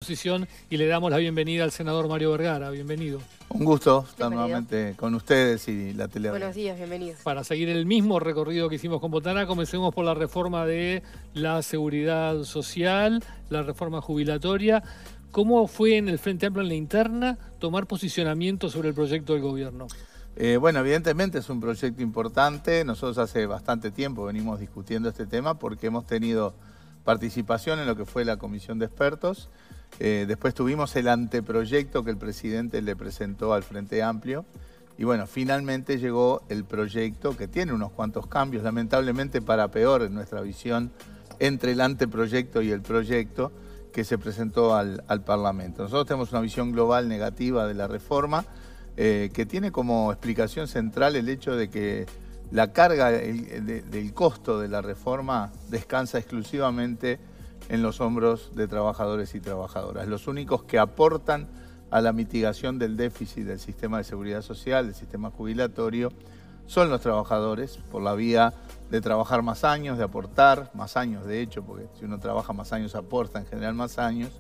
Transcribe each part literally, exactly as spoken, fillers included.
oposición y le damos la bienvenida al senador Mario Vergara. Bienvenido. Un gusto estar Bienvenido. nuevamente con ustedes y la tele. Buenos días, bienvenidos. Para seguir el mismo recorrido que hicimos con Botana, comencemos por la reforma de la seguridad social, la reforma jubilatoria. ¿Cómo fue en el Frente Amplio en la interna tomar posicionamiento sobre el proyecto del gobierno? Eh, bueno, evidentemente es un proyecto importante. Nosotros hace bastante tiempo venimos discutiendo este tema porque hemos tenido participación en lo que fue la comisión de expertos. Eh, después tuvimos el anteproyecto que el presidente le presentó al Frente Amplio. Y bueno, finalmente llegó el proyecto que tiene unos cuantos cambios, lamentablemente para peor en nuestra visión, entre el anteproyecto y el proyecto que se presentó al, al Parlamento. Nosotros tenemos una visión global negativa de la reforma, eh, que tiene como explicación central el hecho de que la carga el, de, del costo de la reforma descansa exclusivamente en los hombros de trabajadores y trabajadoras. Los únicos que aportan a la mitigación del déficit del sistema de seguridad social, del sistema jubilatorio, son los trabajadores, por la vía de trabajar más años, de aportar más años, de hecho, porque si uno trabaja más años aporta en general más años,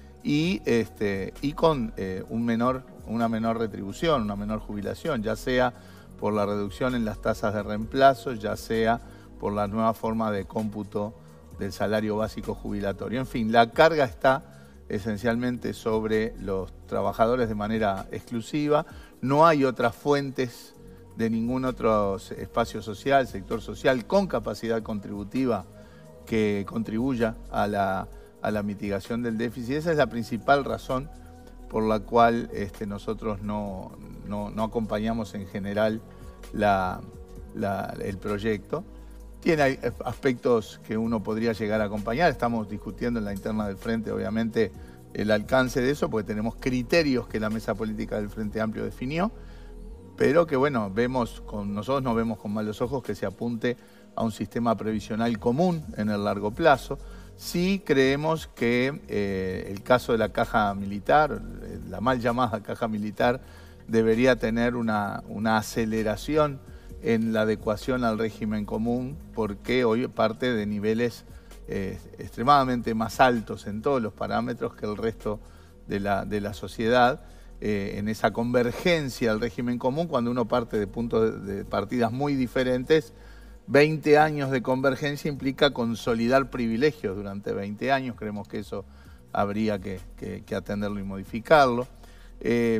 y, este, y con eh, un menor, una menor retribución, una menor jubilación, ya sea por la reducción en las tasas de reemplazo, ya sea por la nueva forma de cómputo del salario básico jubilatorio. En fin, la carga está esencialmente sobre los trabajadores de manera exclusiva. No hay otras fuentes de ningún otro espacio social, sector social con capacidad contributiva que contribuya a la, a la mitigación del déficit. Esa es la principal razón por la cual este, nosotros no, no, no acompañamos en general la, la, el proyecto. Tiene aspectos que uno podría llegar a acompañar. Estamos discutiendo en la interna del Frente, obviamente, el alcance de eso, porque tenemos criterios que la mesa política del Frente Amplio definió, pero que, bueno, vemos con, nosotros no vemos con malos ojos que se apunte a un sistema previsional común en el largo plazo. Sí creemos que eh, el caso de la caja militar, la mal llamada caja militar, debería tener una, una aceleración en la adecuación al régimen común, porque hoy parte de niveles eh, extremadamente más altos en todos los parámetros que el resto de la, de la sociedad, eh, en esa convergencia al régimen común, cuando uno parte de puntos de, de partidas muy diferentes. veinte años de convergencia implica consolidar privilegios durante veinte años, creemos que eso habría que, que, que atenderlo y modificarlo. Eh,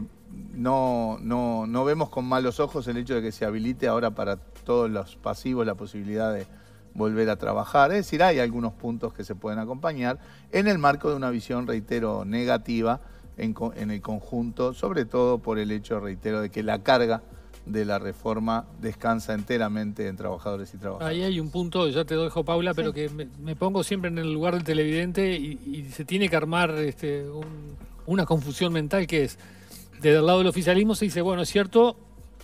no, no, no vemos con malos ojos el hecho de que se habilite ahora para todos los pasivos la posibilidad de volver a trabajar. Es decir, hay algunos puntos que se pueden acompañar en el marco de una visión, reitero, negativa en, en el conjunto, sobre todo por el hecho, reitero, de que la carga de la reforma descansa enteramente en trabajadores y trabajadoras. Ahí hay un punto, ya te lo dejo, Paula, Sí. pero que me, me pongo siempre en el lugar del televidente y, y se tiene que armar este, un, una confusión mental, que es, desde el lado del oficialismo se dice, bueno, es cierto,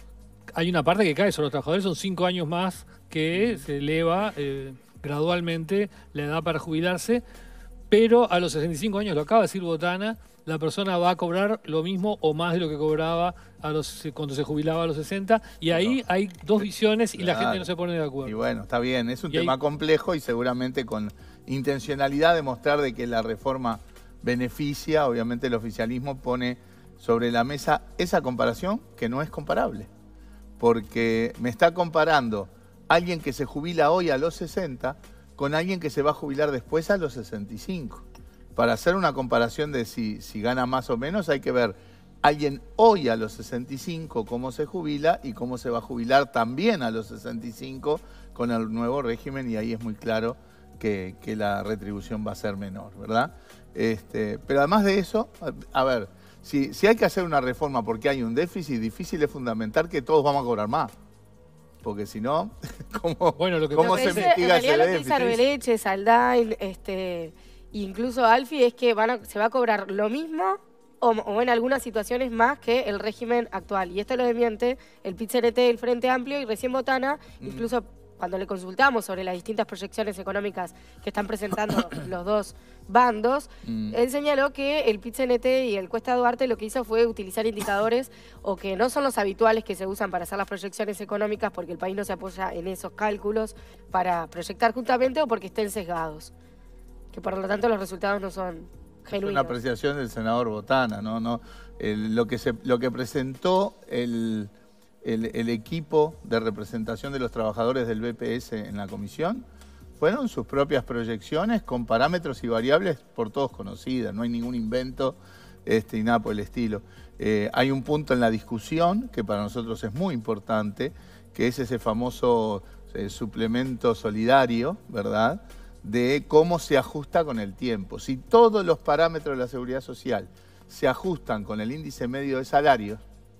hay una parte que cae sobre los trabajadores, son cinco años más que se eleva eh, gradualmente la edad para jubilarse, pero a los sesenta y cinco años, lo acaba de decir Botana, la persona va a cobrar lo mismo o más de lo que cobraba a los, cuando se jubilaba a los sesenta, y ahí no. hay dos visiones y claro, la gente no se pone de acuerdo. Y bueno, está bien, es un y tema ahí... complejo y seguramente con intencionalidad de mostrar de que la reforma beneficia, obviamente el oficialismo pone sobre la mesa esa comparación que no es comparable, porque me está comparando alguien que se jubila hoy a los sesenta con alguien que se va a jubilar después a los sesenta y cinco. Para hacer una comparación de si, si gana más o menos, hay que ver alguien hoy a los sesenta y cinco cómo se jubila y cómo se va a jubilar también a los sesenta y cinco con el nuevo régimen, y ahí es muy claro que, que la retribución va a ser menor, ¿verdad? Este, pero además de eso, a, a ver, si, si hay que hacer una reforma porque hay un déficit, difícil es fundamentar que todos vamos a cobrar más. Porque si no, ¿cómo, bueno, lo que ¿cómo se dice, mitiga ese déficit? En realidad lo que dice Arbeleche, Saldain, este... incluso Alfi, es que van a, se va a cobrar lo mismo o, o en algunas situaciones más que el régimen actual. Y esto lo desmiente el P I T C N T, el Frente Amplio, y recién Botana, mm. incluso cuando le consultamos sobre las distintas proyecciones económicas que están presentando los dos bandos, mm. él señaló que el P I T C N T y el Cuesta Duarte lo que hizo fue utilizar indicadores o que no son los habituales que se usan para hacer las proyecciones económicas, porque el país no se apoya en esos cálculos para proyectar justamente, o porque estén sesgados, que por lo tanto los resultados no son genuinos. Es una apreciación del senador Botana, ¿no? no el, lo, que se, lo que presentó el, el, el equipo de representación de los trabajadores del B P S en la comisión fueron sus propias proyecciones con parámetros y variables por todos conocidas, no hay ningún invento este, y nada por el estilo. Eh, hay un punto en la discusión que para nosotros es muy importante, que es ese famoso eh, suplemento solidario, ¿verdad?, de cómo se ajusta con el tiempo. Si todos los parámetros de la seguridad social se ajustan con el índice medio de salarios,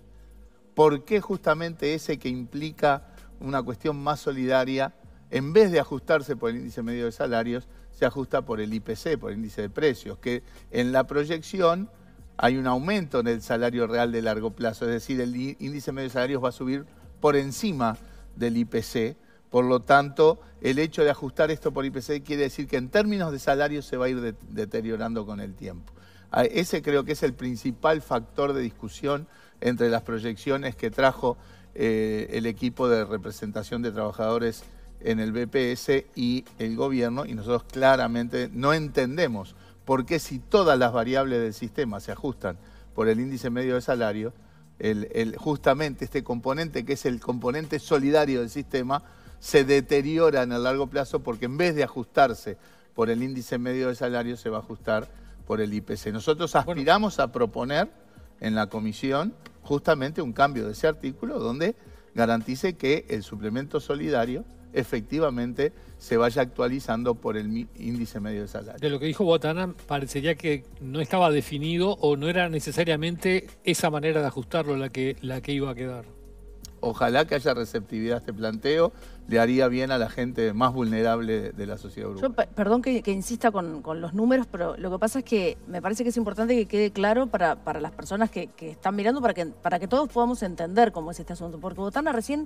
¿por qué justamente ese que implica una cuestión más solidaria, en vez de ajustarse por el índice medio de salarios, se ajusta por el I P C, por el índice de precios? Que en la proyección hay un aumento en el salario real de largo plazo, es decir, el índice medio de salarios va a subir por encima del I P C. Por lo tanto, el hecho de ajustar esto por I P C quiere decir que en términos de salarios se va a ir de, deteriorando con el tiempo. Ese creo que es el principal factor de discusión entre las proyecciones que trajo eh, el equipo de representación de trabajadores en el B P S y el gobierno, y nosotros claramente no entendemos por qué, si todas las variables del sistema se ajustan por el índice medio de salario, el, el, justamente este componente, que es el componente solidario del sistema, se deteriora en el largo plazo, porque en vez de ajustarse por el índice medio de salario, se va a ajustar por el I P C. Nosotros aspiramos a proponer en la comisión justamente un cambio de ese artículo donde garantice que el suplemento solidario efectivamente se vaya actualizando por el índice medio de salario. De lo que dijo Botana, parecería que no estaba definido o no era necesariamente esa manera de ajustarlo la que, la que iba a quedar. Ojalá que haya receptividad a este planteo, le haría bien a la gente más vulnerable de la sociedad uruguaya. Yo, perdón que, que insista con, con los números, pero lo que pasa es que me parece que es importante que quede claro para, para las personas que, que están mirando, para que, para que todos podamos entender cómo es este asunto. Porque Botana recién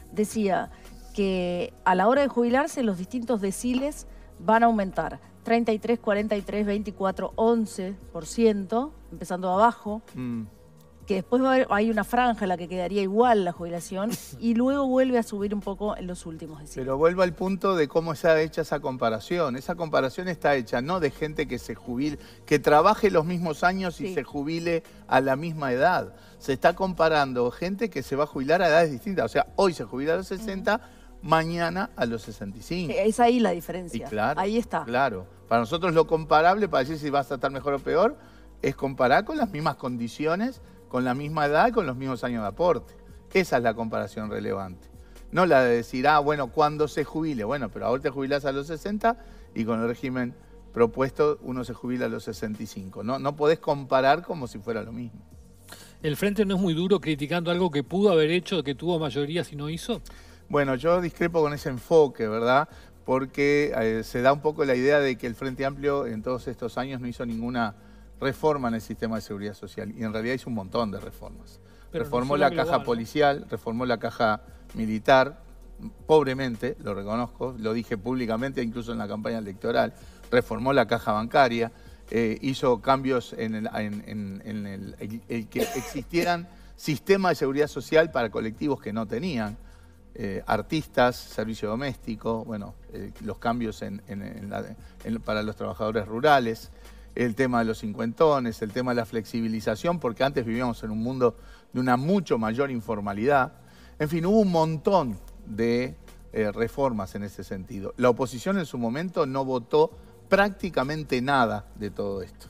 decía que a la hora de jubilarse los distintos deciles van a aumentar treinta y tres, cuarenta y tres, veinticuatro, once por ciento, empezando abajo. Mm. Que después va a haber, hay una franja en la que quedaría igual la jubilación y luego vuelve a subir un poco en los últimos deciles. Pero vuelvo al punto de cómo está hecha esa comparación. Esa comparación está hecha no de gente que se jubile, que trabaje los mismos años y sí. se jubile a la misma edad. Se está comparando gente que se va a jubilar a edades distintas. O sea, hoy se jubila a los sesenta, uh-huh. mañana a los sesenta y cinco. Es ahí la diferencia. Y claro, ahí está. Claro. Para nosotros lo comparable, para decir si vas a estar mejor o peor, es comparar con las mismas condiciones, con la misma edad y con los mismos años de aporte. Esa es la comparación relevante. No la de decir, ah, bueno, ¿cuándo se jubile? Bueno, pero ahora te jubilás a los sesenta y con el régimen propuesto uno se jubila a los sesenta y cinco. No, no podés comparar como si fuera lo mismo. ¿El Frente no es muy duro criticando algo que pudo haber hecho, que tuvo mayoría si no hizo? Bueno, yo discrepo con ese enfoque, ¿verdad? Porque eh, se da un poco la idea de que el Frente Amplio en todos estos años no hizo ninguna reforma en el sistema de seguridad social, y en realidad hizo un montón de reformas. Pero reformó no la global, caja policial, ¿no? Reformó la caja militar, pobremente, lo reconozco, lo dije públicamente incluso en la campaña electoral, reformó la caja bancaria, eh, hizo cambios en, el, en, en, en el, el, el que existieran sistemas de seguridad social para colectivos que no tenían, eh, artistas, servicio doméstico, bueno, eh, los cambios en, en, en la, en, para los trabajadores rurales, el tema de los cincuentones, el tema de la flexibilización, porque antes vivíamos en un mundo de una mucho mayor informalidad. En fin, hubo un montón de eh, reformas en ese sentido. La oposición en su momento no votó prácticamente nada de todo esto.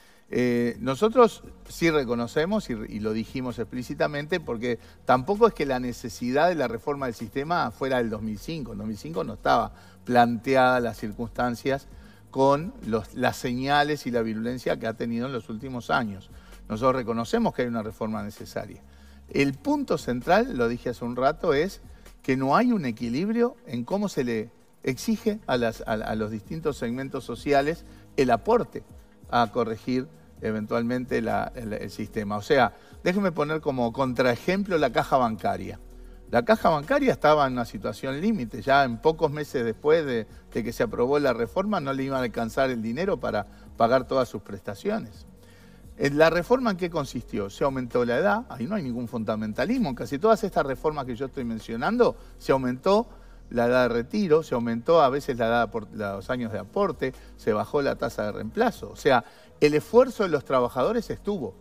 Eh, nosotros sí reconocemos, y, y lo dijimos explícitamente, porque tampoco es que la necesidad de la reforma del sistema fuera del dos mil cinco. En dos mil cinco no estaba planteada las circunstancias con los, las señales y la virulencia que ha tenido en los últimos años. Nosotros reconocemos que hay una reforma necesaria. El punto central, lo dije hace un rato, es que no hay un equilibrio en cómo se le exige a, las, a, a los distintos segmentos sociales el aporte a corregir eventualmente la, el, el sistema. O sea, déjenme poner como contraejemplo la caja bancaria. La caja bancaria estaba en una situación límite, ya en pocos meses después de, de que se aprobó la reforma no le iban a alcanzar el dinero para pagar todas sus prestaciones. ¿La reforma en qué consistió? Se aumentó la edad, ahí no hay ningún fundamentalismo, en casi todas estas reformas que yo estoy mencionando se aumentó la edad de retiro, se aumentó a veces la edad por los años de aporte, se bajó la tasa de reemplazo. O sea, el esfuerzo de los trabajadores estuvo,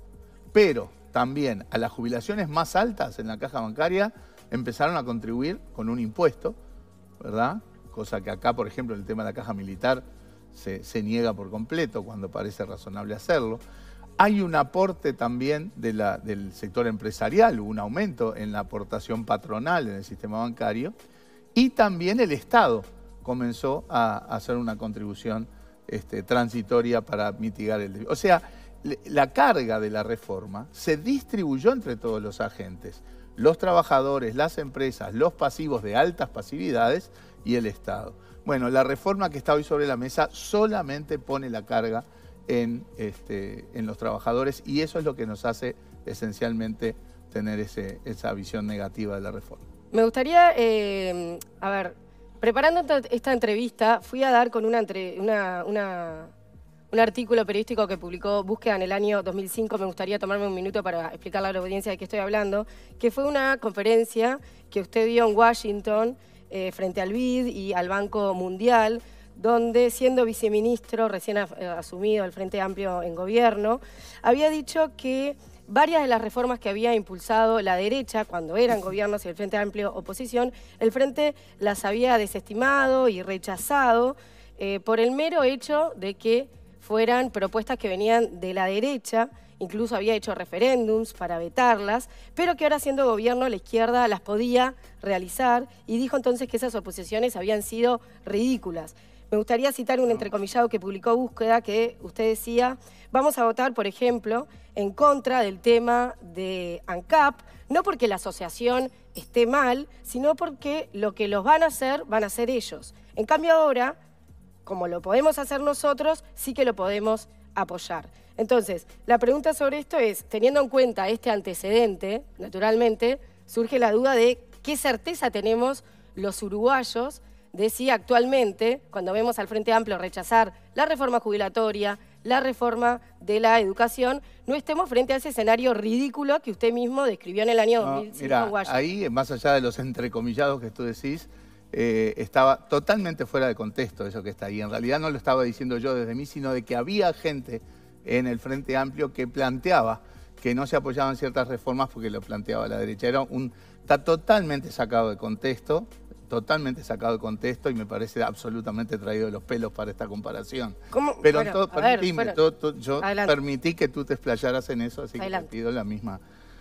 pero también a las jubilaciones más altas en la caja bancaria empezaron a contribuir con un impuesto, ¿verdad? Cosa que acá, por ejemplo, en el tema de la caja militar se, se niega por completo cuando parece razonable hacerlo. Hay un aporte también de la, del sector empresarial, un aumento en la aportación patronal en el sistema bancario, y también el Estado comenzó a, a hacer una contribución este, transitoria para mitigar el déficit. O sea, la carga de la reforma se distribuyó entre todos los agentes, los trabajadores, las empresas, los pasivos de altas pasividades y el Estado. Bueno, la reforma que está hoy sobre la mesa solamente pone la carga en, este, en los trabajadores, y eso es lo que nos hace esencialmente tener ese, esa visión negativa de la reforma. Me gustaría, eh, a ver, preparando esta entrevista, fui a dar con una, entre, una, una, un artículo periodístico que publicó Búsqueda en el año dos mil cinco. Me gustaría tomarme un minuto para explicarle a la audiencia de qué estoy hablando, que fue una conferencia que usted dio en Washington eh, frente al B I D y al Banco Mundial, donde, siendo viceministro recién asumido al Frente Amplio en gobierno, había dicho que varias de las reformas que había impulsado la derecha cuando eran gobiernos y el Frente Amplio oposición, el Frente las había desestimado y rechazado eh, por el mero hecho de que fueran propuestas que venían de la derecha. Incluso había hecho referéndums para vetarlas, pero que ahora, siendo gobierno, la izquierda las podía realizar, y dijo entonces que esas oposiciones habían sido ridículas. Me gustaría citar un entrecomillado que publicó Búsqueda, que usted decía: vamos a votar, por ejemplo, en contra del tema de ANCAP, no porque la asociación esté mal, sino porque lo que los van a hacer, van a hacer ellos. En cambio ahora, como lo podemos hacer nosotros, sí que lo podemos apoyar. Entonces, la pregunta sobre esto es, teniendo en cuenta este antecedente, naturalmente, surge la duda de qué certeza tenemos los uruguayos de si actualmente, cuando vemos al Frente Amplio rechazar la reforma jubilatoria, la reforma de la educación, no estemos frente a ese escenario ridículo que usted mismo describió en el año dos mil cinco no, mirá, en Washington. Ahí, más allá de los entrecomillados que tú decís, eh, estaba totalmente fuera de contexto eso que está ahí. En realidad no lo estaba diciendo yo desde mí, sino de que había gente en el Frente Amplio que planteaba que no se apoyaban ciertas reformas porque lo planteaba la derecha. Era un, está totalmente sacado de contexto. totalmente sacado de contexto, y me parece absolutamente traído de los pelos para esta comparación. ¿Cómo? Pero Bueno, todo, a ver, permitime, bueno, todo, todo, yo adelante. permití que tú te explayaras en eso, así que Adelante. te pido la misma.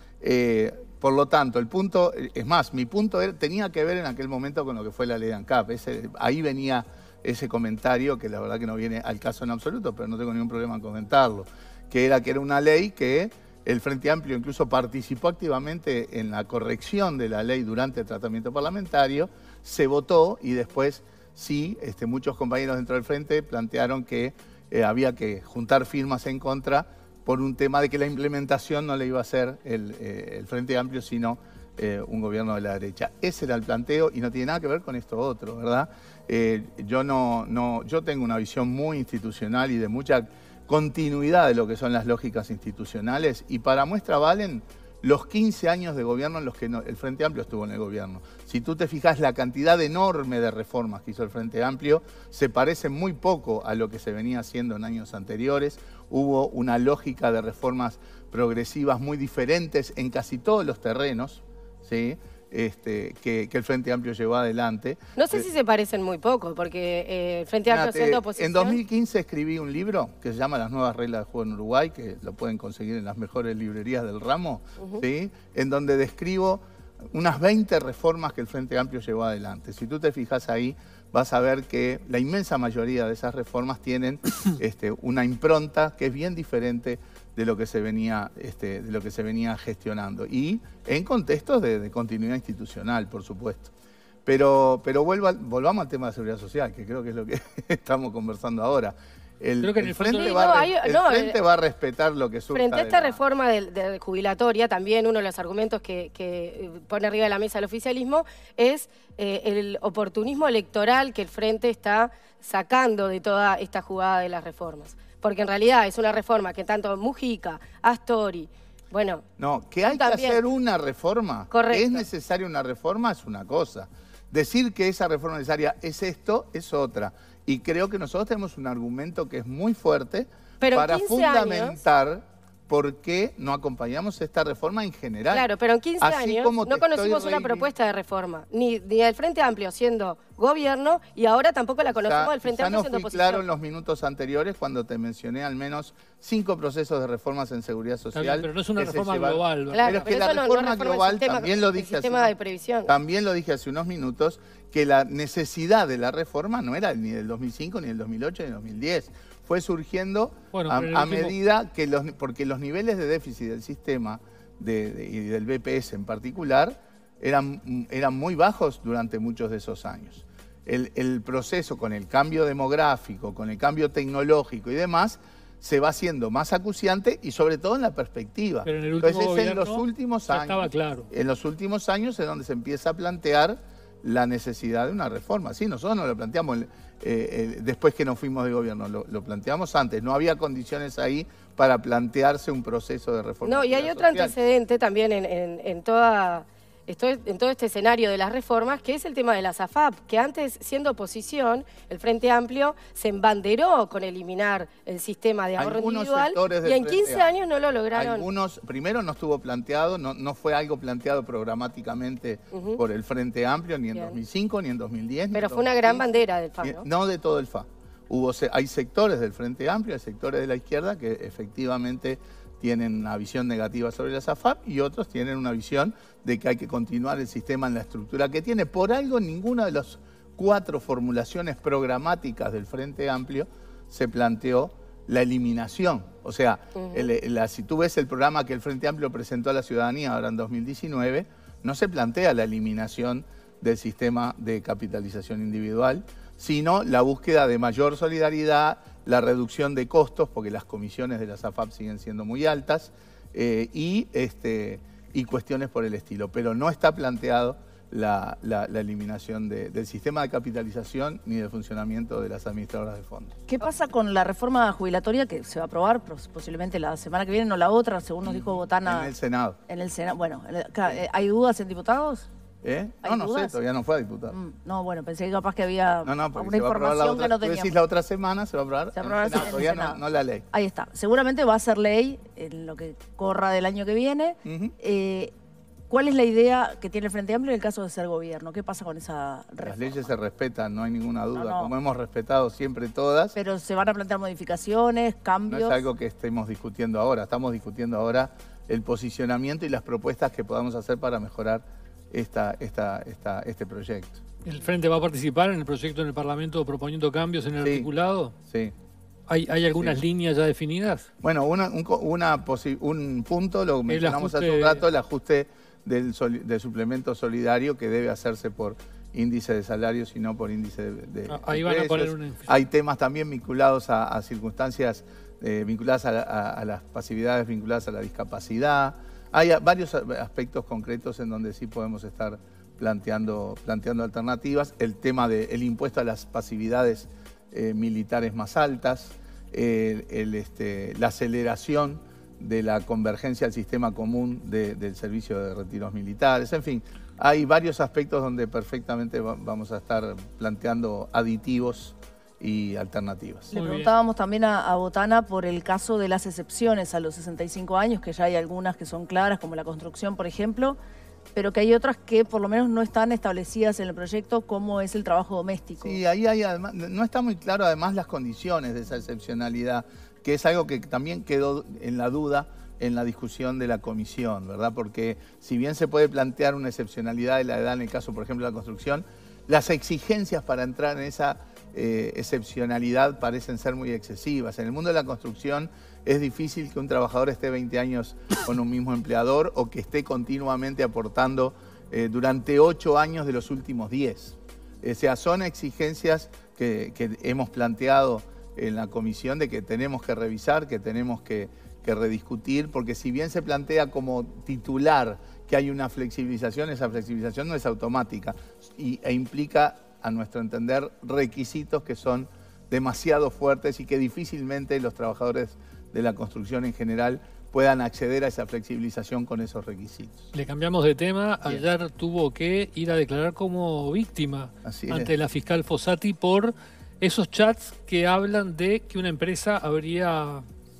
Eh, por lo tanto, el punto, es más, mi punto era, tenía que ver en aquel momento con lo que fue la ley de ANCAP. Ese, ahí venía ese comentario, que la verdad que no viene al caso en absoluto, pero no tengo ningún problema en comentarlo, que era que era una ley que el Frente Amplio incluso participó activamente en la corrección de la ley durante el tratamiento parlamentario, se votó, y después sí, este, muchos compañeros dentro del Frente plantearon que eh, había que juntar firmas en contra por un tema de que la implementación no le iba a hacer el, eh, el Frente Amplio, sino eh, un gobierno de la derecha. Ese era el planteo, y no tiene nada que ver con esto otro, ¿verdad? Eh, yo, no, no, yo tengo una visión muy institucional y de mucha continuidad de lo que son las lógicas institucionales, y para muestra valen los quince años de gobierno en los que no, el Frente Amplio estuvo en el gobierno. Si tú te fijas, la cantidad enorme de reformas que hizo el Frente Amplio se parece muy poco a lo que se venía haciendo en años anteriores. Hubo una lógica de reformas progresivas muy diferentes en casi todos los terrenos, ¿sí? Este, que, que el Frente Amplio llevó adelante. No sé si se parecen muy poco, porque eh, el Frente Amplio, siendo oposición... En dos mil quince escribí un libro que se llama Las nuevas reglas de juego en Uruguay, que lo pueden conseguir en las mejores librerías del ramo, uh-huh. ¿sí? En donde describo unas veinte reformas que el Frente Amplio llevó adelante. Si tú te fijas ahí, vas a ver que la inmensa mayoría de esas reformas tienen este, una impronta que es bien diferente de lo que se venía, este, de lo que se venía gestionando, y en contextos de, de continuidad institucional, por supuesto. Pero, pero vuelva, volvamos al tema de la seguridad social, que creo que es lo que estamos conversando ahora. El, creo que en el el fondo... Frente, Sí, va, no, a, hay, el no, frente eh, va a respetar lo que surja. Frente a esta de la... reforma de, de jubilatoria, también uno de los argumentos que, que pone arriba de la mesa el oficialismo es eh, el oportunismo electoral que el Frente está sacando de toda esta jugada de las reformas. Porque en realidad es una reforma que tanto Mujica, Astori, bueno... No, que hay también... que hacer una reforma, Correcto. que es necesaria una reforma, es una cosa. Decir que esa reforma necesaria es esto, es otra. Y creo que nosotros tenemos un argumento que es muy fuerte pero para quince fundamentar años, por qué no acompañamos esta reforma en general. Claro, pero en quince Así años como no te conocimos estoy una reivin- propuesta de reforma, ni, ni del Frente Amplio siendo gobierno, y ahora tampoco la conocemos Quizá- del Frente quizá Amplio no siendo fui oposición. claro en los minutos anteriores cuando te mencioné al menos cinco procesos de reformas en seguridad Está social. bien, pero no es una que se reforma llevaron- global. ¿verdad? Claro, pero es que pero la eso no- no reforma reforma el global, sistema- también lo el dije hace sistema unos- de previsión. también lo dije hace unos minutos, que la necesidad de la reforma no era ni del dos mil cinco, ni del dos mil ocho, ni del dos mil diez. Fue surgiendo Bueno, a, pero en el a último- medida que los... Porque los niveles de déficit del sistema de- de- y del B P S en particular eran, eran muy bajos durante muchos de esos años. El, el proceso con el cambio demográfico, con el cambio tecnológico y demás, se va haciendo más acuciante y sobre todo en la perspectiva. Pero en el último Entonces es en los gobierno últimos ya años, estaba claro. en los últimos años es donde se empieza a plantear la necesidad de una reforma. Sí, nosotros no lo planteamos eh, eh, después que nos fuimos de gobierno, lo, lo planteamos antes. No había condiciones ahí para plantearse un proceso de reforma. No, y hay otro social. antecedente también en, en- en toda, esto- en todo este escenario de las reformas, que es el tema de las A F A P, que antes, siendo oposición, el Frente Amplio se embanderó con eliminar el sistema de ahorro Algunos individual, sectores del y en Frente quince Amplio. años no lo lograron. Algunos, primero no estuvo planteado, no, no fue algo planteado programáticamente Ujú. por el Frente Amplio, ni en Bien. dos mil cinco, ni en dos mil diez. ni Pero en fue una gran dos mil quince. bandera del F A P, Bien, ¿no? no de todo el F A. Hubo, se- hay sectores del Frente Amplio, hay sectores de la izquierda que efectivamente tienen una visión negativa sobre las A F A P y otros tienen una visión de que hay que continuar el sistema en la estructura que tiene. Por algo, ninguna de las cuatro formulaciones programáticas del Frente Amplio se planteó la eliminación. O sea, el- la- si tú ves el programa que el Frente Amplio presentó a la ciudadanía ahora en dos mil diecinueve, no se plantea la eliminación del sistema de capitalización individual, sino la búsqueda de mayor solidaridad, la reducción de costos, porque las comisiones de las A F A P siguen siendo muy altas, eh, y, este, y cuestiones por el estilo. Pero no está planteado la, la- la eliminación de- del sistema de capitalización ni del funcionamiento de las administradoras de fondos. ¿Qué pasa con la reforma jubilatoria que se va a aprobar pros- posiblemente la semana que viene, no la otra, según nos dijo Botana? En el Senado. En el Senado. Bueno, en el- claro, eh, ¿hay dudas en diputados? ¿Eh? ¿Hay No, no sé, dudas? todavía no fue a diputado. Mm, no, bueno, pensé que capaz que había No, no, porque alguna se va a aprobar la información otra, que no tú decís teníamos. la otra semana, se va a aprobar Se va a en aprobar el Senado, en el todavía no, Senado. no la ley. Ahí está. Seguramente va a ser ley en lo que corra del año que viene. Ujú. Eh, ¿Cuál es la idea que tiene el Frente Amplio en el caso de ser gobierno? ¿Qué pasa con esa reforma? Las leyes se respetan, no hay ninguna duda, No, no. como hemos respetado siempre todas. Pero se van a plantear modificaciones, No cambios. es algo que estemos discutiendo ahora, estamos discutiendo ahora el posicionamiento y las propuestas que podamos hacer para mejorar esta, esta, esta, este proyecto. ¿El Frente va a participar en el proyecto en el Parlamento proponiendo cambios en el Sí. articulado? Sí. ¿Hay, hay algunas Sí. líneas ya definidas? Bueno, una- un, co- una posi- un punto, lo mencionamos hace un ajuste- rato, el ajuste del, soli- del suplemento solidario que debe hacerse por índice de salarios y no por índice de, de- Ah, ahí de van a poner precios. un énfasis. Hay temas también vinculados a, a circunstancias eh, vinculadas a, la- a- a las pasividades vinculadas a la discapacidad. Hay a- varios a- aspectos concretos en donde sí podemos estar planteando, planteando alternativas. El tema del impuesto a las pasividades eh, militares más altas, el- el, este, la aceleración de la convergencia al sistema común de- del servicio de retiros militares, en fin, hay varios aspectos donde perfectamente va- vamos a estar planteando aditivos y alternativas. Le Muy bien. preguntábamos también a, a Botana por el caso de las excepciones a los sesenta y cinco años, que ya hay algunas que son claras, como la construcción, por ejemplo, pero que hay otras que por lo menos no están establecidas en el proyecto, como es el trabajo doméstico. Sí, ahí hay además, no está muy claro además las condiciones de esa excepcionalidad, que es algo que también quedó en la duda en la discusión de la comisión, ¿verdad? Porque si bien se puede plantear una excepcionalidad de la edad en el caso, por ejemplo, de la construcción, las exigencias para entrar en esa eh, excepcionalidad parecen ser muy excesivas. En el mundo de la construcción es difícil que un trabajador esté veinte años con un mismo empleador o que esté continuamente aportando eh, durante ocho años de los últimos diez. O sea, son exigencias que, que hemos planteado en la comisión de que tenemos que revisar, que tenemos que, que rediscutir, porque si bien se plantea como titular que hay una flexibilización, esa flexibilización no es automática y, e implica, a nuestro entender, requisitos que son demasiado fuertes y que difícilmente los trabajadores de la construcción en general puedan acceder a esa flexibilización con esos requisitos. Le cambiamos de tema. Bien. Ayer tuvo que ir a declarar como víctima Así ante es. la fiscal Fossati por esos chats que hablan de que una empresa habría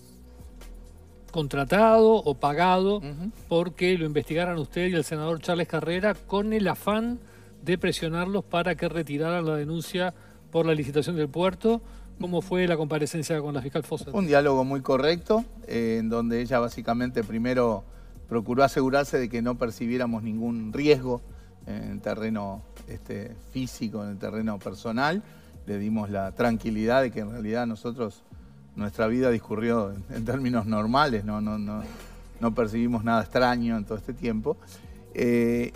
contratado o pagado uh-huh. porque lo investigaran usted y el senador Charles Carrera con el afán de presionarlos para que retiraran la denuncia por la licitación del puerto. ¿Cómo fue la comparecencia con la fiscal Fossa? Un diálogo muy correcto, eh, en donde ella básicamente primero procuró asegurarse de que no percibiéramos ningún riesgo en el terreno este, físico, en el terreno personal. Le dimos la tranquilidad de que en realidad nosotros, nuestra vida discurrió en, en términos normales, no, no, no, no percibimos nada extraño en todo este tiempo. Eh,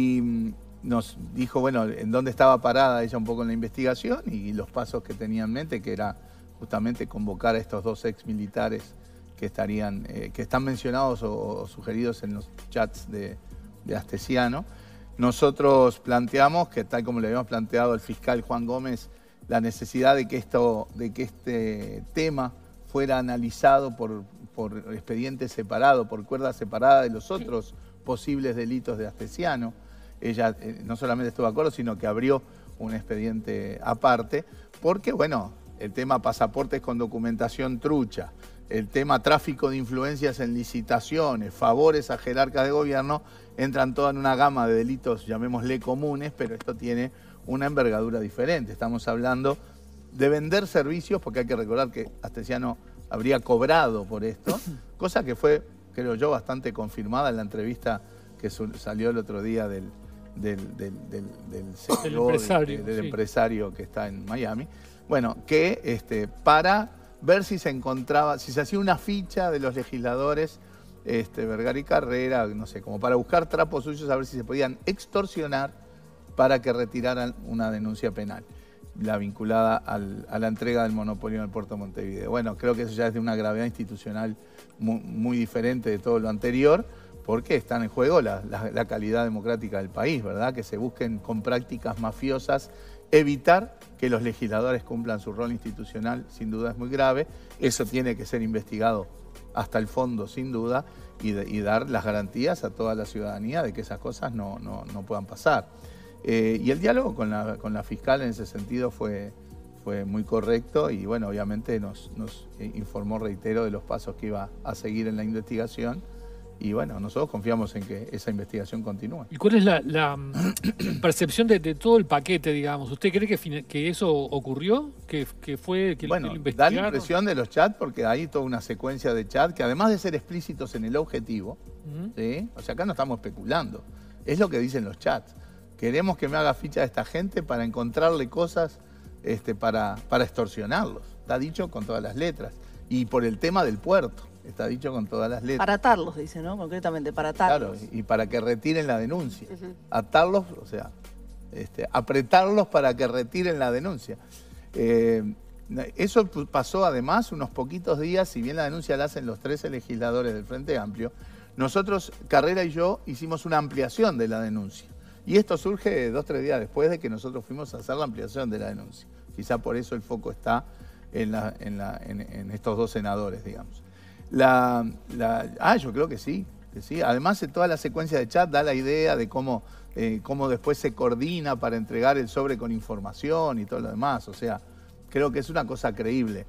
y nos dijo, bueno, en dónde estaba parada ella un poco en la investigación y los pasos que tenía en mente, que era justamente convocar a estos dos ex militares que estarían, eh, que están mencionados o, o sugeridos en los chats de, de Astesiano. Nosotros planteamos que, tal como le habíamos planteado al fiscal Juan Gómez, la necesidad de que, esto, de que este tema fuera analizado por, por expediente separado, por cuerda separada de los otros posibles delitos de Astesiano. Ella eh, no solamente estuvo de acuerdo, sino que abrió un expediente aparte, porque, bueno, el tema pasaportes con documentación trucha, el tema tráfico de influencias en licitaciones, favores a jerarcas de gobierno, entran todas en una gama de delitos, llamémosle comunes, pero esto tiene una envergadura diferente. Estamos hablando de vender servicios, porque hay que recordar que Astesiano habría cobrado por esto, cosa que fue, creo yo, bastante confirmada en la entrevista que salió el otro día del, del, del, del, del, C E O, empresario, del, del sí. empresario que está en Miami. Bueno, que este, para ver si se encontraba, si se hacía una ficha de los legisladores este, Vergara y Carrera, no sé, como para buscar trapos suyos, a ver si se podían extorsionar para que retiraran una denuncia penal, la vinculada al, a la entrega del monopolio en el puerto de Montevideo. Bueno, creo que eso ya es de una gravedad institucional muy, muy diferente de todo lo anterior, porque está en juego la, la, la calidad democrática del país, ¿verdad? Que se busquen con prácticas mafiosas evitar que los legisladores cumplan su rol institucional, sin duda es muy grave. Eso tiene que ser investigado hasta el fondo, sin duda, y, de, y dar las garantías a toda la ciudadanía de que esas cosas no, no, no puedan pasar. Eh, y el diálogo con la, con la fiscal en ese sentido fue, fue muy correcto y, bueno, obviamente nos, nos informó, reitero, de los pasos que iba a seguir en la investigación. Y bueno, nosotros confiamos en que esa investigación continúe. ¿Y cuál es la, la percepción de, de todo el paquete, digamos? ¿Usted cree que, que eso ocurrió? ¿Que, que fue que bueno, lo investigaron? Da la impresión de los chats, porque hay toda una secuencia de chats que, además de ser explícitos en el objetivo, uh-huh. ¿sí? O sea, acá no estamos especulando, es lo que dicen los chats. Queremos que me haga ficha de esta gente para encontrarle cosas este, para, para extorsionarlos. Está dicho con todas las letras. Y por el tema del puerto. Está dicho con todas las letras. Para atarlos, dice, ¿no? Concretamente, para atarlos. Claro, y para que retiren la denuncia. Uh-huh. Atarlos, o sea, este, apretarlos para que retiren la denuncia. Eh, eso pasó además unos poquitos días, si bien la denuncia la hacen los trece legisladores del Frente Amplio, nosotros, Carrera y yo, hicimos una ampliación de la denuncia. Y esto surge dos o tres días después de que nosotros fuimos a hacer la ampliación de la denuncia. Quizá por eso el foco está en, la, en, la, en, en estos dos senadores, digamos. La, la, ah, yo creo que sí, que sí. Además, de toda la secuencia de chat da la idea de cómo, eh, cómo después se coordina para entregar el sobre con información y todo lo demás. O sea, creo que es una cosa creíble.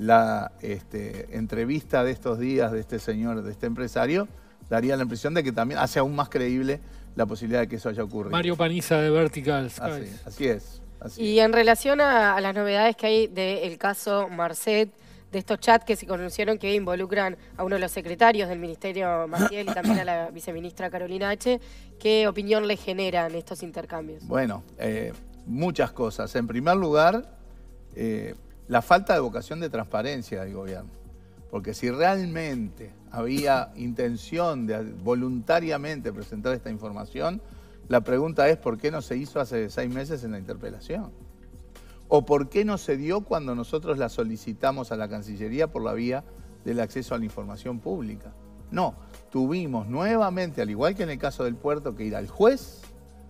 La este, entrevista de estos días de este señor, de este empresario, daría la impresión de que también hace aún más creíble la posibilidad de que eso haya ocurrido. Mario Paniza de Vertical Sky. Así, así es. Así y es. En relación a, a las novedades que hay del caso Marcet, de estos chats que se conocieron que involucran a uno de los secretarios del Ministerio, Maciel, y también a la viceministra Carolina H., ¿qué opinión le generan estos intercambios? Bueno, eh, muchas cosas. En primer lugar, eh, la falta de vocación de transparencia del gobierno. Porque si realmente había intención de voluntariamente presentar esta información, la pregunta es ¿por qué no se hizo hace seis meses en la interpelación? ¿O por qué no se dio cuando nosotros la solicitamos a la Cancillería por la vía del acceso a la información pública? No, tuvimos nuevamente, al igual que en el caso del puerto, que ir al juez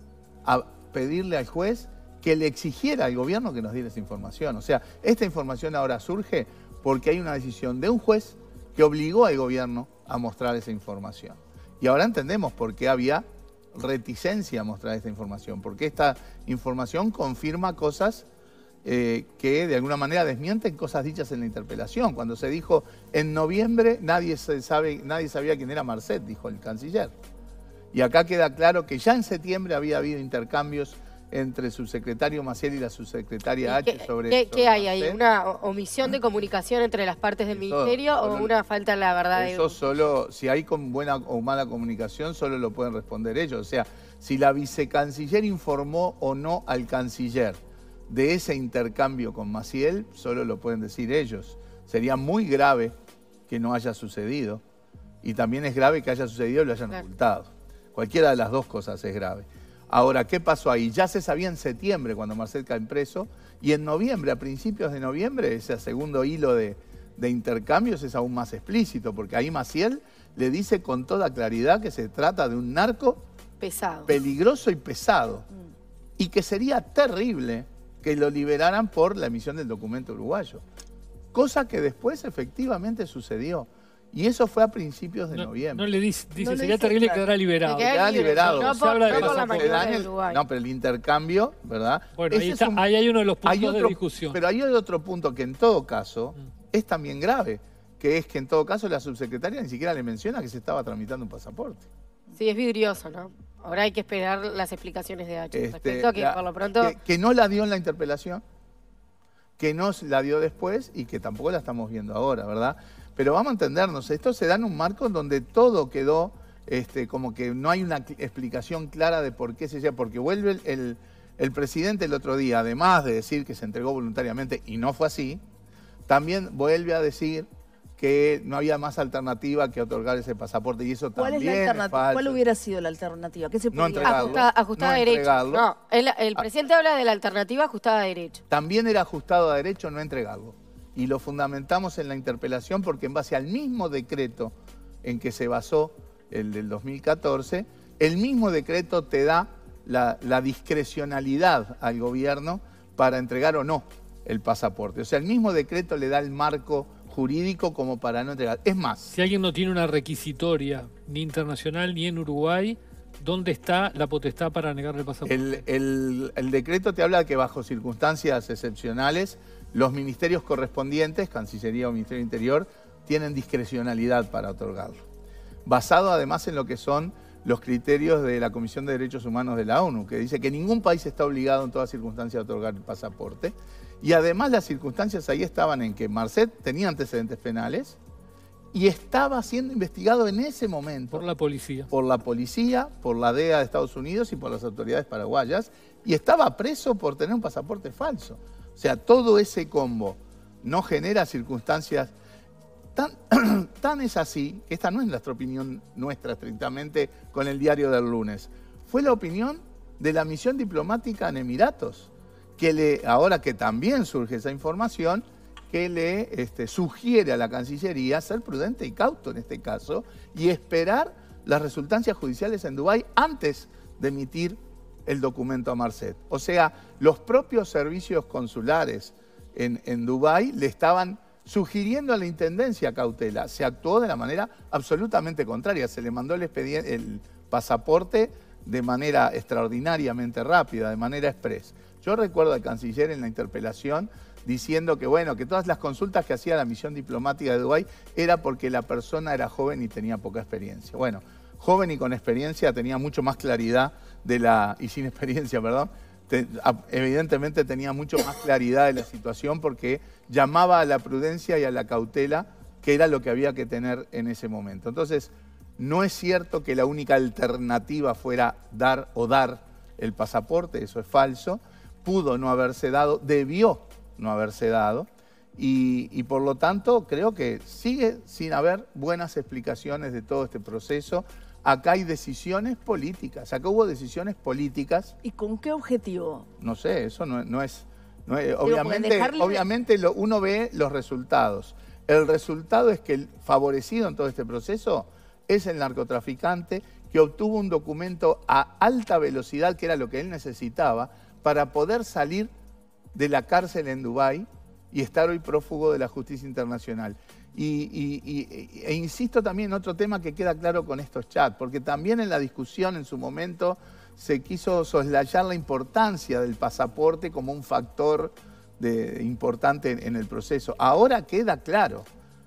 a pedirle al juez que le exigiera al gobierno que nos diera esa información. O sea, esta información ahora surge porque hay una decisión de un juez que obligó al gobierno a mostrar esa información. Y ahora entendemos por qué había reticencia a mostrar esta información, porque esta información confirma cosas eh, que de alguna manera desmienten cosas dichas en la interpelación. Cuando se dijo en noviembre nadie, se sabe, nadie sabía quién era Marcet, dijo el canciller. Y acá queda claro que ya en septiembre había habido intercambios entre el subsecretario Maciel y la subsecretaria H ¿Qué, sobre ¿qué, sobre ¿qué hay ahí? Marcet. ¿Una omisión de comunicación entre las partes del Eso, ministerio solo- o una falta en la verdad? de- Eso solo, si hay con buena o mala comunicación, solo lo pueden responder ellos. O sea, si la vicecanciller informó o no al canciller de ese intercambio con Maciel, solo lo pueden decir ellos. Sería muy grave que no haya sucedido. Y también es grave que haya sucedido y lo hayan Claro. ocultado. Cualquiera de las dos cosas es grave. Ahora, ¿qué pasó ahí? Ya se sabía en septiembre cuando Marcet cae preso, y en noviembre, a principios de noviembre, ese segundo hilo de, de intercambios es aún más explícito, porque ahí Maciel le dice con toda claridad que se trata de un narco Pesado. peligroso y pesado, y que sería terrible que lo liberaran por la emisión del documento uruguayo. Cosa que después efectivamente sucedió. Y eso fue a principios de No, noviembre. no le dice, dice No le sería dice terrible claro. quedar liberado. Que queda Queda libre, liberado. No Se por, habla de no por la pasaporte. Se maniobra dan de el- Uruguay. no, pero el intercambio, ¿verdad? Bueno, ahí, Ese está, es un- ahí hay uno de los puntos hay otro- de discusión. Pero hay otro punto que en todo caso es también grave, que es que en todo caso la subsecretaria ni siquiera le menciona que se estaba tramitando un pasaporte. Sí, es vidrioso, ¿no? Ahora hay que esperar las explicaciones de H. Este, Respecto a que la- por lo pronto... que, que no la dio en la interpelación, que no la dio después y que tampoco la estamos viendo ahora, ¿verdad? Pero vamos a entendernos, esto se da en un marco en donde todo quedó este, como que no hay una cl- explicación clara de por qué se llega, porque vuelve el, el- el presidente el otro día, además de decir que se entregó voluntariamente, y no fue así, también vuelve a decir que no había más alternativa que otorgar ese pasaporte, y eso ¿Cuál es también la es alternativa? falso. ¿Cuál hubiera sido la alternativa? ¿Qué se No podía entregarlo. Ajustada, ajustada no a derecho. entregarlo. No, el, el presidente habla de la alternativa ajustada a derecho. También era ajustado a derecho no entregarlo. Y lo fundamentamos en la interpelación porque en base al mismo decreto en que se basó el del dos mil catorce, el mismo decreto te da la, la discrecionalidad al gobierno para entregar o no el pasaporte. O sea, el mismo decreto le da el marco jurídico como para no entregar. Es más, Si alguien no tiene una requisitoria ni internacional ni en Uruguay, ¿dónde está la potestad para negarle el pasaporte? el, el- el decreto te habla de que bajo circunstancias excepcionales los ministerios correspondientes, Cancillería o Ministerio del Interior, tienen discrecionalidad para otorgarlo. Basado además en lo que son los criterios de la Comisión de Derechos Humanos de la ONU, que dice que ningún país está obligado en toda circunstancia a otorgar el pasaporte. Y además las circunstancias ahí estaban en que Marcet tenía antecedentes penales y estaba siendo investigado en ese momento Por la policía. por la policía, por la D E A de Estados Unidos y por las autoridades paraguayas, y estaba preso por tener un pasaporte falso. O sea, todo ese combo no genera circunstancias. Tan, tan es así, que esta no es nuestra opinión nuestra estrictamente con el diario del lunes, fue la opinión de la misión diplomática en Emiratos, que le, ahora que también surge esa información, que le este, sugiere a la Cancillería ser prudente y cauto en este caso y esperar las resultancias judiciales en Dubái antes de emitir el documento a Marcet. O sea, los propios servicios consulares en, en Dubái le estaban sugiriendo a la Intendencia cautela. Se actuó de la manera absolutamente contraria. Se le mandó el, expediente, el pasaporte de manera extraordinariamente rápida, de manera express. Yo recuerdo al canciller en la interpelación diciendo que, bueno, que todas las consultas que hacía la misión diplomática de Dubái era porque la persona era joven y tenía poca experiencia. Bueno, joven y con experiencia tenía mucho más claridad de la... y sin experiencia, perdón, te, a, evidentemente tenía mucho más claridad de la situación porque llamaba a la prudencia y a la cautela, que era lo que había que tener en ese momento. Entonces, no es cierto que la única alternativa fuera dar o dar el pasaporte, eso es falso. Pudo no haberse dado, debió no haberse dado, y, y por lo tanto creo que sigue sin haber buenas explicaciones de todo este proceso. Acá hay decisiones políticas, acá hubo decisiones políticas. ¿Y con qué objetivo? No sé, eso no, no es... No es porque obviamente dejarle- obviamente lo, uno ve los resultados. El resultado es que el favorecido en todo este proceso es el narcotraficante que obtuvo un documento a alta velocidad, que era lo que él necesitaba, para poder salir de la cárcel en Dubái y estar hoy prófugo de la justicia internacional. Y, y- y- e insisto también en otro tema que queda claro con estos chats, porque también en la discusión en su momento se quiso soslayar la importancia del pasaporte como un factor de, importante en, en el proceso. Ahora queda claro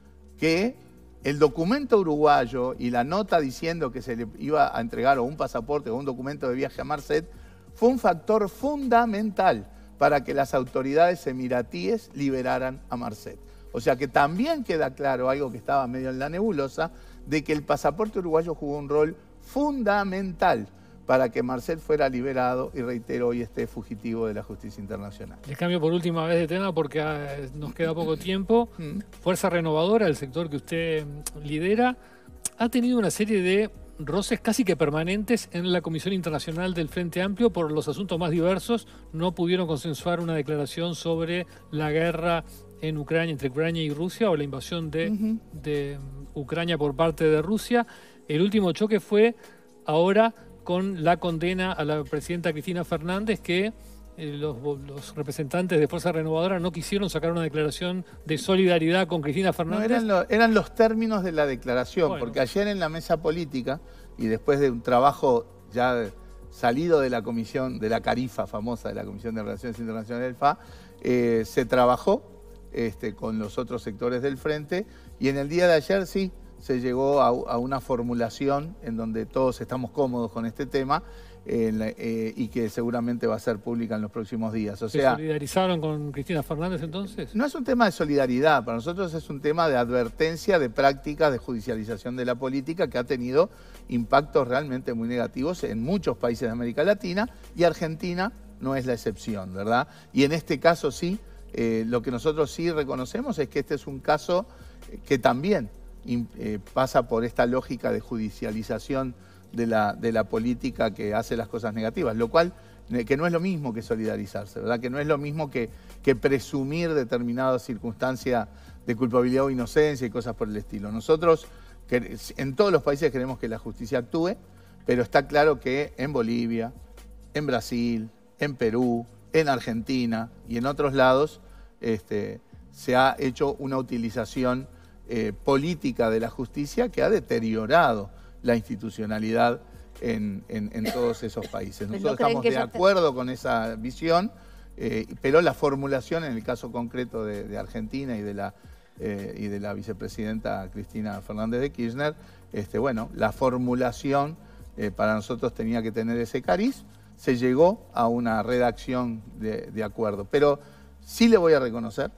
que el documento uruguayo y la nota diciendo que se le iba a entregar o un pasaporte o un documento de viaje a Marcet fue un factor fundamental para que las autoridades emiratíes liberaran a Marcet. O sea que también queda claro algo que estaba medio en la nebulosa, de que el pasaporte uruguayo jugó un rol fundamental para que Marcet fuera liberado y, reitero, hoy esté fugitivo de la justicia internacional. Les cambio por última vez de tema porque ah, nos queda poco tiempo. Fuerza Renovadora, el sector que usted lidera, ha tenido una serie de roces casi que permanentes en la Comisión Internacional del Frente Amplio por los asuntos más diversos. No pudieron consensuar una declaración sobre la guerra en Ucrania, entre Ucrania y Rusia, o la invasión de, uh-huh. de Ucrania por parte de Rusia. El último choque fue ahora con la condena a la presidenta Cristina Fernández, que eh, los, los representantes de Fuerza Renovadora no quisieron sacar una declaración de solidaridad con Cristina Fernández. No, eran, lo, eran los términos de la declaración, bueno. porque ayer en la mesa política, y después de un trabajo ya salido de la comisión, de la Carifa famosa, de la Comisión de Relaciones Internacionales del F A, eh, se trabajó este, con los otros sectores del frente, y en el día de ayer sí, se llegó a, a una formulación en donde todos estamos cómodos con este tema eh, eh, y que seguramente va a ser pública en los próximos días. O sea, ¿se solidarizaron con Cristina Fernández entonces? No es un tema de solidaridad, para nosotros es un tema de advertencia de prácticas de judicialización de la política que ha tenido impactos realmente muy negativos en muchos países de América Latina, y Argentina no es la excepción, ¿verdad? Y en este caso sí, eh, lo que nosotros sí reconocemos es que este es un caso que también Eh, pasa por esta lógica de judicialización de la, de la política que hace las cosas negativas, lo cual eh, que no es lo mismo que solidarizarse, ¿verdad? Que no es lo mismo que, que presumir determinadas circunstancias de culpabilidad o inocencia y cosas por el estilo. Nosotros que, en todos los países queremos que la justicia actúe, pero está claro que en Bolivia, en Brasil, en Perú, en Argentina y en otros lados este, se ha hecho una utilización Eh, política de la justicia que ha deteriorado la institucionalidad en, en, en todos esos países. Nosotros estamos de acuerdo con esa visión, eh, pero la formulación en el caso concreto de, de Argentina y de la, eh, y de la vicepresidenta Cristina Fernández de Kirchner, este, bueno, la formulación eh, para nosotros tenía que tener ese cariz, se llegó a una redacción de, de acuerdo. Pero sí le voy a reconocer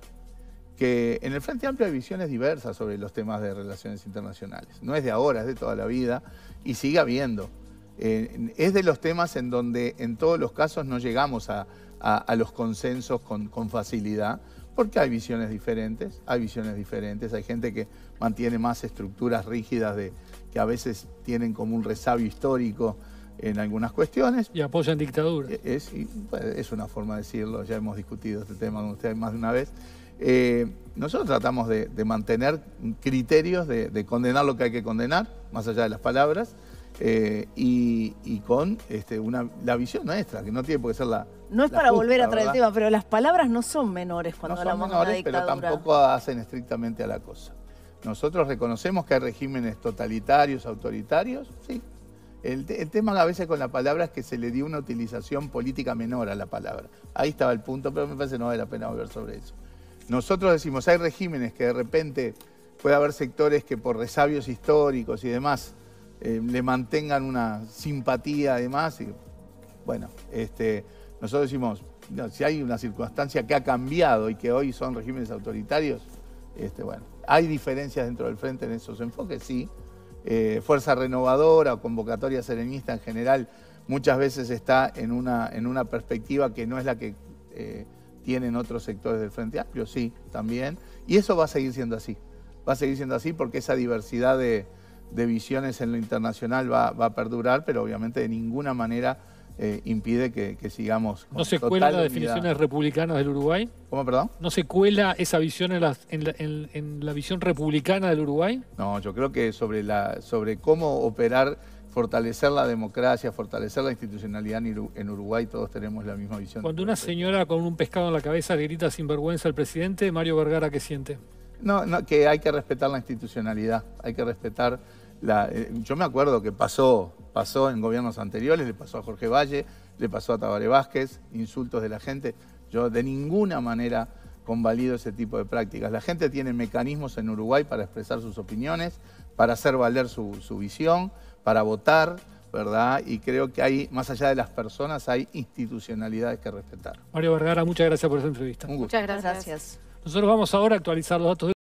que en el Frente Amplio hay visiones diversas sobre los temas de relaciones internacionales. No es de ahora, es de toda la vida y sigue habiendo. Eh, es de los temas en donde en todos los casos no llegamos a, a, a los consensos con, con facilidad, porque hay visiones diferentes, hay visiones diferentes, hay gente que mantiene más estructuras rígidas de, que a veces tienen como un resabio histórico en algunas cuestiones. Y apoyan dictaduras. Es, es una forma de decirlo, ya hemos discutido este tema con ustedes más de una vez. Eh, nosotros tratamos de, de mantener criterios de, de condenar lo que hay que condenar, más allá de las palabras, eh, y, y con este, una, la visión nuestra, que no tiene por qué ser la... No es la para justa, volver a traer ¿verdad? el tema, pero las palabras no son menores cuando no son hablamos menores, de una dictadura. pero tampoco hacen estrictamente a la cosa. Nosotros reconocemos que hay regímenes totalitarios, autoritarios, sí. El, el tema a veces con la palabra es que se le dio una utilización política menor a la palabra. Ahí estaba el punto, pero me parece que no vale la pena volver sobre eso. Nosotros decimos, hay regímenes que de repente puede haber sectores que por resabios históricos y demás eh, le mantengan una simpatía además. Y, bueno, este, nosotros decimos, no, si hay una circunstancia que ha cambiado y que hoy son regímenes autoritarios, este, bueno, hay diferencias dentro del frente en esos enfoques, sí. Eh, Fuerza Renovadora o Convocatoria Serenista en general muchas veces está en una, en una perspectiva que no es la que... Eh, tienen otros sectores del Frente Amplio, sí, también. Y eso va a seguir siendo así. Va a seguir siendo así porque esa diversidad de, de visiones en lo internacional va, va a perdurar, pero obviamente de ninguna manera eh, impide que, que sigamos con ¿No se total cuela las unidad. definiciones republicanas del Uruguay? ¿Cómo, perdón? ¿No se cuela esa visión en la, en la, en, en la visión republicana del Uruguay? No, yo creo que sobre, la, sobre cómo operar, fortalecer la democracia, fortalecer la institucionalidad en Uruguay, todos tenemos la misma visión. Cuando una señora con un pescado en la cabeza le grita sin vergüenza al presidente, Mario Vergara, ¿qué siente? No, no, que hay que respetar la institucionalidad, hay que respetar la... Eh, yo me acuerdo que pasó, pasó en gobiernos anteriores, le pasó a Jorge Valle, le pasó a Tabaré Vázquez, insultos de la gente. Yo de ninguna manera convalido ese tipo de prácticas. La gente tiene mecanismos en Uruguay para expresar sus opiniones, para hacer valer su, su visión, para votar, ¿verdad? Y creo que hay, más allá de las personas, hay institucionalidades que respetar. Mario Vergara, muchas gracias por esta entrevista. Un gusto. Muchas gracias. Gracias. Nosotros vamos ahora a actualizar los datos de